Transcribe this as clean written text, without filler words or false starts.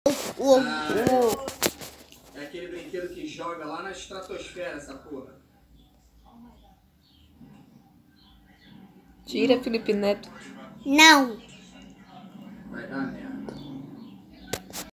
É aquele brinquedo que joga lá na estratosfera, essa porra. Tira, Felipe Neto. Não. Vai dar merda.